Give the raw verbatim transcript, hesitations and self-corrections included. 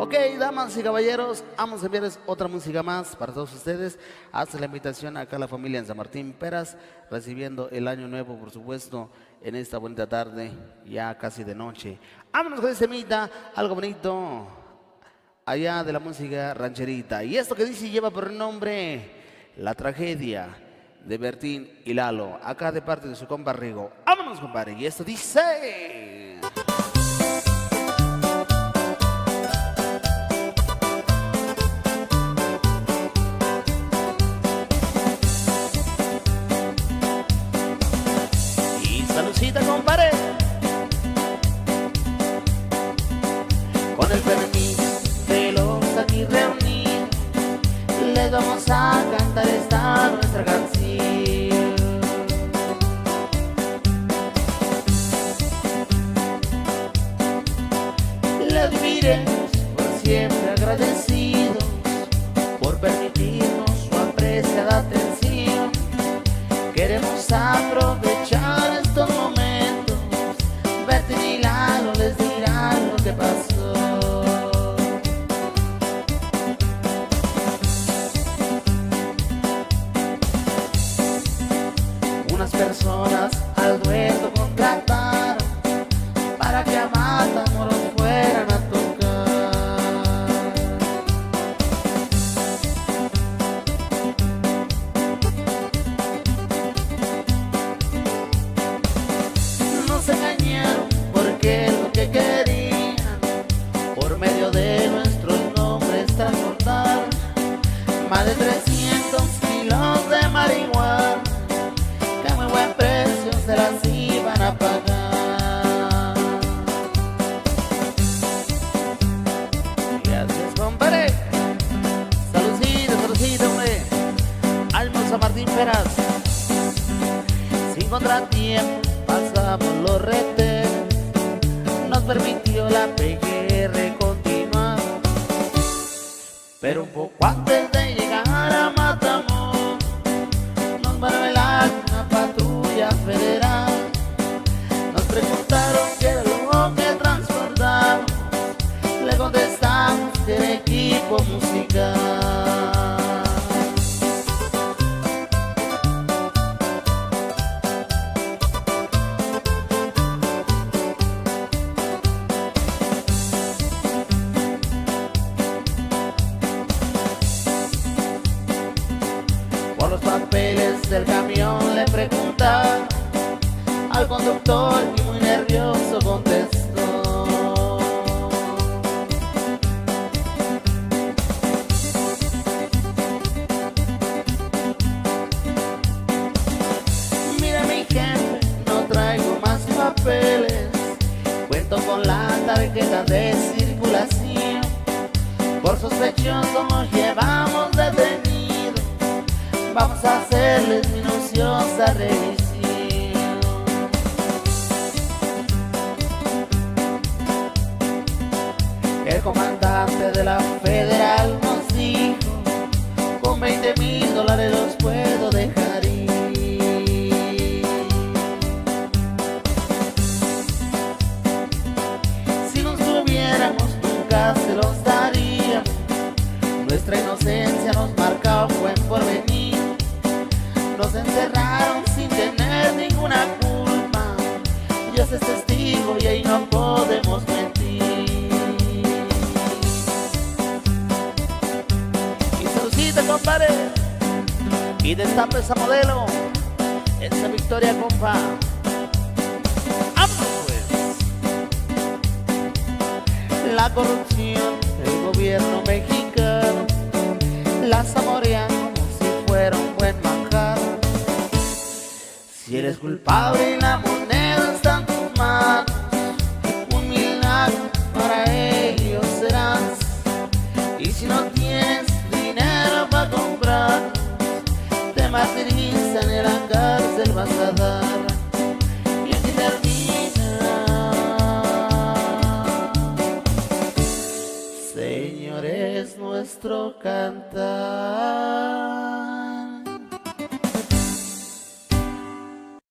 Ok, damas y caballeros, vamos a enviarles otra música más para todos ustedes. Hace la invitación acá a la familia en San Martín Peras, recibiendo el año nuevo, por supuesto, en esta bonita tarde, ya casi de noche. Vámonos con este temita, algo bonito, allá de la música rancherita. Y esto que dice lleva por nombre La Tragedia, de Bertín y Lalo, acá de parte de su compa Rigo. Vámonos, compadre, y esto dice... Saludcita, compadre. Con el permiso de los aquí reunidos, les vamos a cantar esta nuestra canción. Les viviremos por siempre agradecidos por permitirnos su apreciada atención. Queremos aprovechar estos momentos, Bertín y Lalo les dirán lo que pasó. Unas personas al dueto contrataron para que a Matamoros fueran a tocar. Se engañaron porque lo que querían por medio de nuestros nombres transportar más de trescientos kilos de marihuana que a muy buen precio se las iban a pagar. Gracias, compadre. Saludcita, saludcita, hombre. Almo San Martín Peras. Sin contratiempo pasamos los retenes, nos permitió la P G R continuar, pero un poco antes de llegar a Matamoros nos marvelaron una patrulla federal. Nos preguntaron qué era lo que transportábamos, le contestamos que era equipo musical. Por los papeles del camión le preguntaron al conductor y muy nervioso contestó: mira mi gente, no traigo más papeles, cuento con la tarjeta de circulación, por sospechoso nos llevamos detenidos, vamos a hacerles minuciosa revisión. El comandante de la federal nos dijo: con veinte mil dólares los puedo dejar ir. Si nos tuviéramos nunca se los daríamos, nuestra inocencia nos marca un buen porvenir. Nos encerraron sin tener ninguna culpa, Dios es testigo y ahí no podemos mentir. Y saludcita, compadre, y destapa esa modelo, esa Victoria, compa. ¡Vámonos, pues! La corrupción del gobierno mexicano la saborean como si fuera un buen manjar. Si eres culpable y la moneda está en tus manos, un milagro para ellos serás. Y si no tienes dinero para comprar, te martirizan y en la cárcel vas a dar. Y aquí termina. Señor, es nuestro cantar.